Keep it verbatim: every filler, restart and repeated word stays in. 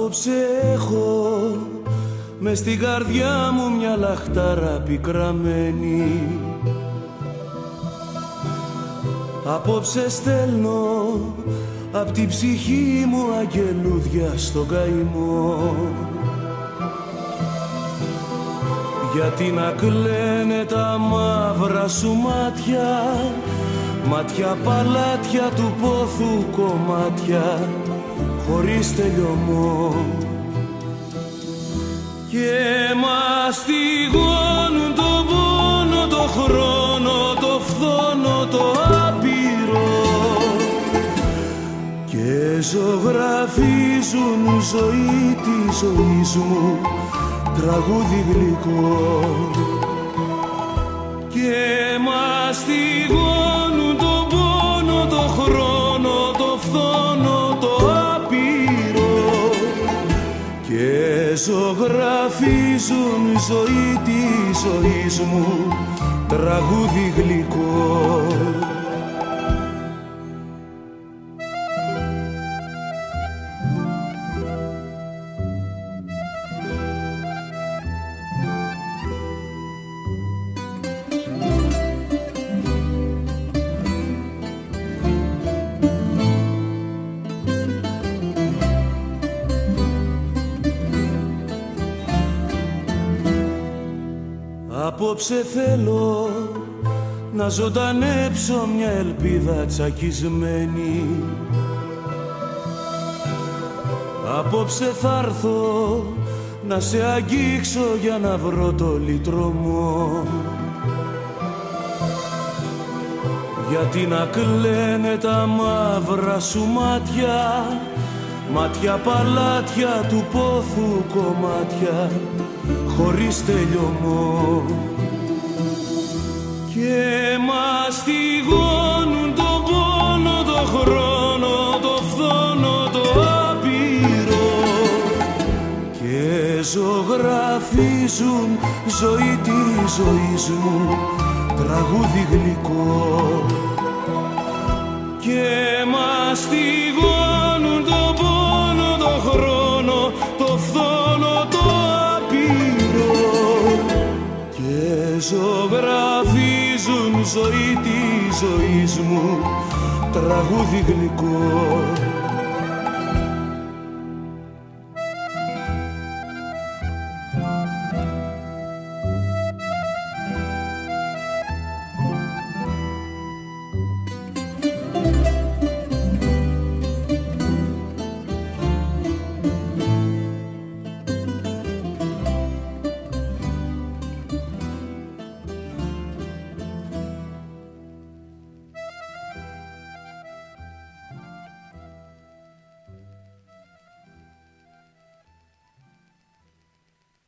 Απόψε έχω μες στην καρδιά μου μια λαχτάρα πικραμένη. Απόψε στέλνω απ' την ψυχή μου αγγελούδια στον καημό. Γιατί να κλαίνε τα μαύρα σου μάτια, μάτια παλάτια του πόθου κομμάτια, χωρίς τελειωμό. Και μαστιγώνουν τον πόνο, το χρόνο, το φθόνο, το άπειρο, και ζωγραφίζουν ζωή τη ζωής μου τραγούδι γλυκό. Και μαστιγώνουν τον πόνο, το χρόνο, το φθόνο, το άπειρο, και ζωγραφίζουν ζωή τη ζωής μου τραγούδι γλυκό. Απόψε θέλω να ζωντανέψω μια ελπίδα τσακισμένη. Απόψε θα έρθω να σε αγγίξω για να βρω το λυτρωμό. Γιατί να κλαίνε τα μαύρα σου μάτια, μάτια παλάτια του πόθου κομμάτια, χωρίς τελειωμό. Και μαστιγώνουν τον πόνο, το χρόνο, το φθόνο, το άπειρο, και ζωγραφίζουν ζωή τη ζωής μου τραγούδι γλυκό. Και μαστιγώνουν τον πόνο, το χρόνο, το φθόνο, το άπειρο, και ζωγραφίζουν ζωή τη ζωής μου τραγούδι γλυκό.